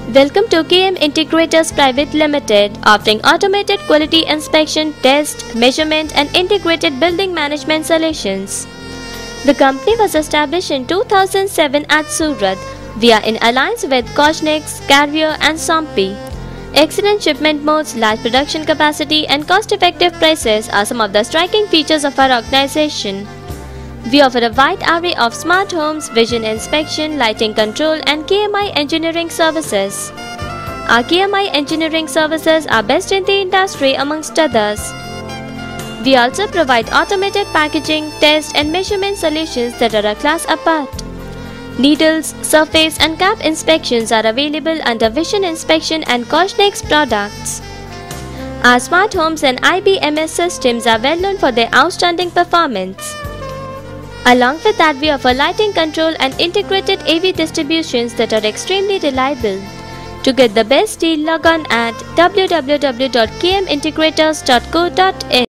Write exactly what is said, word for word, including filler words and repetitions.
Welcome to K M Integrators Private Limited, offering automated quality inspection, test, measurement and integrated building management solutions. The company was established in two thousand seven at Surat. We are in alliance with Cosnex, Carrier and Sompi. Excellent shipment modes, large production capacity and cost-effective prices are some of the striking features of our organization. We offer a wide array of smart homes, vision inspection, lighting control and K M I engineering services. Our K M I engineering services are best in the industry amongst others. We also provide automated packaging, test and measurement solutions that are a class apart. Needles, surface and cap inspections are available under Vision Inspection and Cosnex products. Our smart homes and I B M S systems are well known for their outstanding performance. Along with that, we offer lighting control and integrated A V distributions that are extremely reliable. To get the best deal, log on at w w w dot k m integrators dot co dot in.